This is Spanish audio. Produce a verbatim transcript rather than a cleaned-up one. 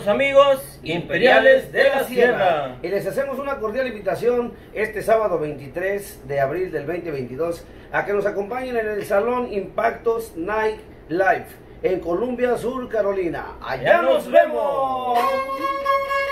los amigos Imperiales de la Sierra. Y les hacemos una cordial invitación este sábado veintitrés de abril del veinte veintidós a que nos acompañen en el Salón Impactos Night Live en Columbia, Sur Carolina. ¡Allá nos vemos!